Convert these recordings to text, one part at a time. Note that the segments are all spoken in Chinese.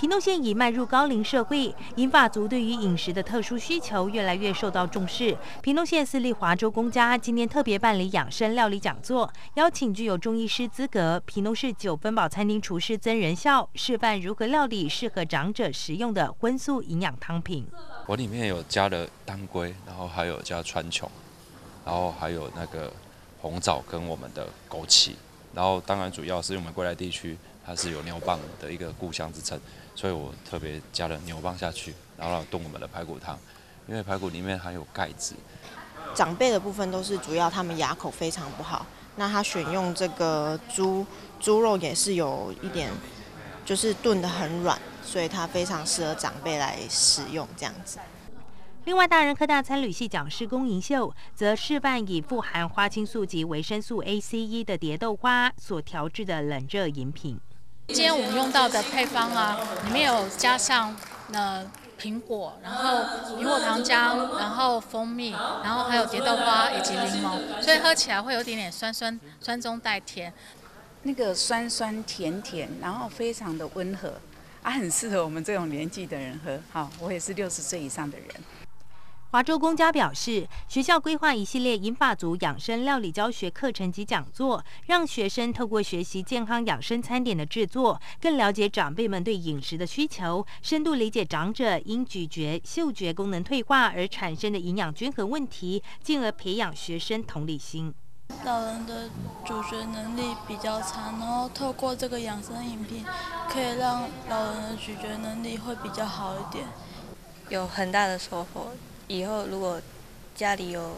屏东县已迈入高龄社会，银发族对于饮食的特殊需求越来越受到重视。屏东县私立华州公家今年特别办理养生料理讲座，邀请具有中医师资格、屏东市9分饱餐厅厨师曾仁孝示范如何料理适合长者食用的荤素营养汤品。 我里面有加了当归，然后还有加川穹，然后还有那个红枣跟我们的枸杞，然后当然主要是我们归来地区它是有牛蒡的一个故乡之称，所以我特别加了牛蒡下去，然后炖我们的排骨汤，因为排骨里面含有钙质。 长辈的部分都是主要他们牙口非常不好，那他选用这个猪肉也是有一点就是炖得很软，所以它非常适合长辈来食用这样子。 另外，大人科大餐旅系讲师龚银秀则示范以富含花青素及维生素 ACE 的蝶豆花所调制的冷热饮品。 今天我们用到的配方啊，里面有加上苹果，然后苹果糖浆，然后蜂蜜，然后还有蝶豆花以及柠檬，所以喝起来会有点点酸中带甜。 那个酸酸甜甜，然后非常的温和，很适合我们这种年纪的人喝。好，我也是60岁以上的人。 华州公家表示，学校规划一系列银发族养生料理教学课程及讲座，让学生透过学习健康养生餐点的制作，更了解长辈们对饮食的需求，深度理解长者因咀嚼、嗅觉功能退化而产生的营养均衡问题，进而培养学生同理心。 老人的咀嚼能力比较差，然后透过这个养生饮品，可以让老人的咀嚼能力会比较好一点， 有很大的收获。以后如果家里有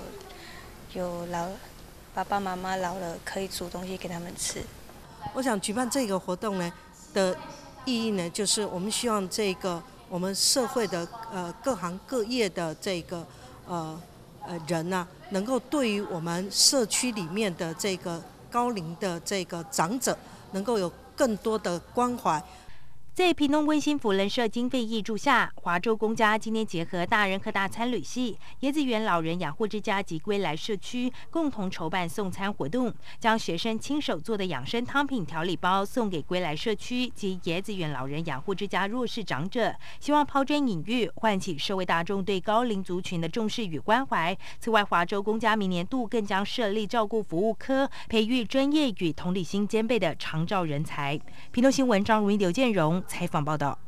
爸爸妈妈老了，可以煮东西给他们吃。 我想举办这个活动呢的意义呢，就是我们希望这个我们社会的各行各业的这个人啊，能够对于我们社区里面的这个高龄的这个长者，能够有更多的关怀。 在屏东温馨福人社经费挹注下，华州公家今天结合大人科大餐旅系、椰子园老人养护之家及归来社区共同筹办送餐活动，将学生亲手做的养生汤品调理包送给归来社区及椰子园老人养护之家弱势长者，希望抛砖引玉，唤起社会大众对高龄族群的重视与关怀。此外，华州公家明年度更将设立照顾服务科，培育专业与同理心兼备的长照人才。屏东新闻张如英、刘建荣采访报道。